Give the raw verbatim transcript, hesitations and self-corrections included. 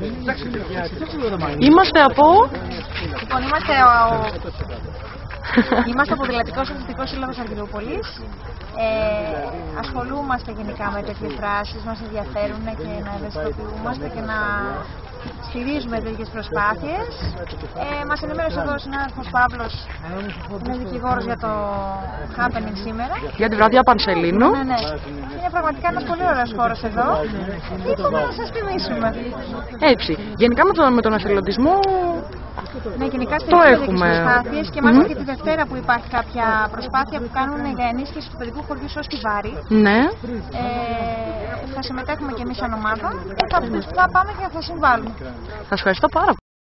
Είμαστε από... Λοιπόν, είμαστε ο... Είμαστε ο Ποδηλατικός Αθλητικός Σύλλογος Αργυρούπολης. Ε, ασχολούμαστε γενικά με τέτοιες δράσεις, μας ενδιαφέρουν και να ευαισθητοποιούμαστε και να στηρίζουμε τέτοιες προσπάθειες. Ε, μας ενημέρωσε εδώ ο συνάδελφος Παύλος, είναι δικηγόρος για το happening σήμερα. Για τη βραδιά Πανσελίνου. Ναι, ναι. Είναι πραγματικά ένας πολύ ωραίος χώρος εδώ. Ήρθαμε να σας θυμίσουμε. Έτσι. Γενικά με τον, με τον εθελοντισμό ναι, γενικά το έχουμε. Προσπάθειες και μάλιστα Mm-hmm. και τη Δευτέρα που υπάρχει κάποια προσπάθεια που κάνουν για ενίσχυση του παιδικού χωριού στο Στιβάρι. Ναι. Ε, θα συμμετέχουμε και εμείς σαν ομάδα και θα, θα πάμε και θα συμβάλλουμε. Σας ευχαριστώ πάρα πολύ.